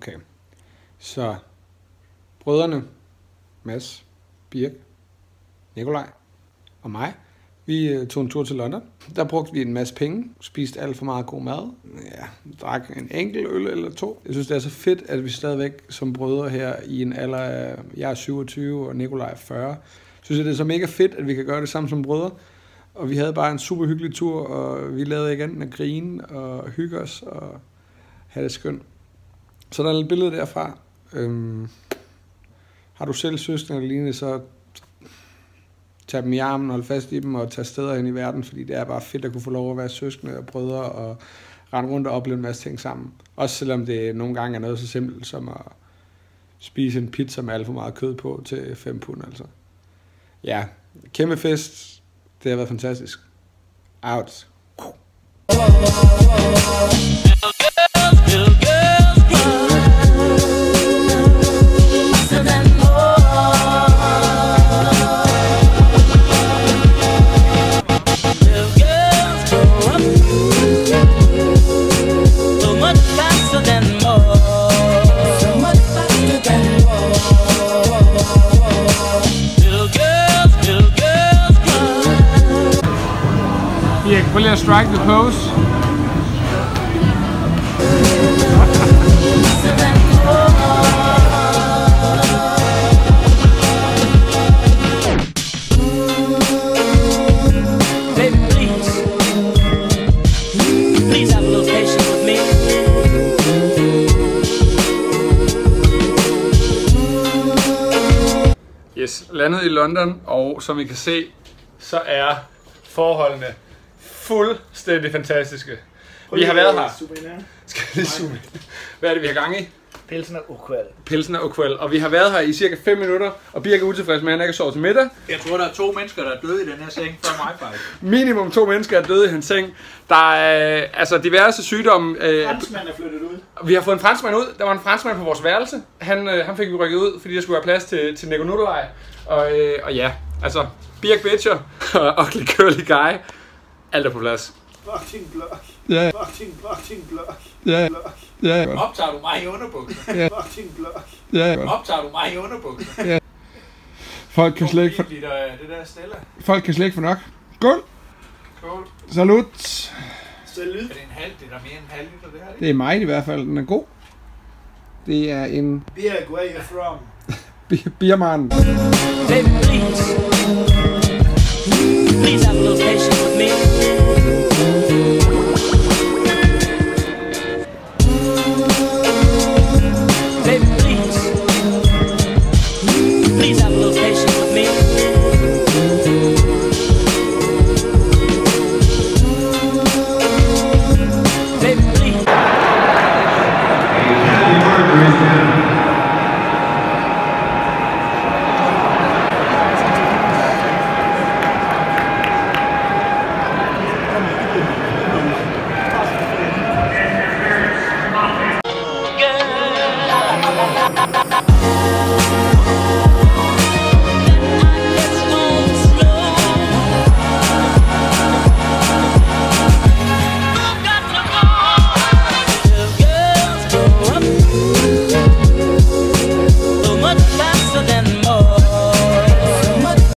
Okay. Så brødrene, Mads, Birk, Nikolaj og mig, vi tog en tur til London. Der brugte vi en masse penge, spiste alt for meget god mad, drak en enkelt øl eller 2. Jeg synes, det er så fedt, at vi stadigvæk som brødre her i en alder af, jeg er 27 og Nikolaj er 40, synes jeg, det er så mega fedt, at vi kan gøre det sammen som brødre. Og vi havde bare en super hyggelig tur, og vi lavede igen at grine og hygge os og have det skønt. Så der er et billede derfra. Har du selv søskende eller lignende, så tag dem i armen, hold fast i dem og tag steder hen i verden, fordi det er bare fedt at kunne få lov at være søskende og brødre og rende rundt og opleve en masse ting sammen. Også selvom det nogle gange er noget så simpelt som at spise en pizza med alt for meget kød på til 5 pund, altså. Ja, kæmpe fest. Det har været fantastisk. Out. Prøv lige at strike the pose. Yes, landet i London, og som I kan se, så er forholdene fuldstændig fantastiske. Vi har været her. Skal jeg lige zoome ind? Hvad er det, vi har gang i? Pilsner og kvæl. Pilsner og kvæl. Og vi har været her i cirka 5 minutter, og Birk er utilfreds med, at han ikke har sovet til middag. Jeg tror, der er 2 mennesker, der er døde i den her seng før mig, faktisk. Minimum 2 mennesker er døde i hans seng. Der er altså diverse sygdomme. Franskmand er flyttet ud. Vi har fået en franskmand ud. Der var en franskmand på vores værelse. Han fik vi rykket ud, fordi der skulle være plads til Nico Nudelej. Og ja, altså Birk bitcher og Ugly Curly Guy. Alt er på plads. Fucking blok. Ja. Fucking blok. Ja. Ja. Optager du mig i underbukser? Ja. Fucking blok. Ja. Optager du mig i underbukser? Ja. Folk kan slet ikke få... Det der Stella. Folk kan slet ikke få nok. Skål. Skål. Salut. Salut. Er det en halv? Det er der mere end en halv liter, det her, ikke? Det er mig i hvert fald. Den er god. Det er en... Birk, where you from? Biermann. Baby, please have a little patience with me.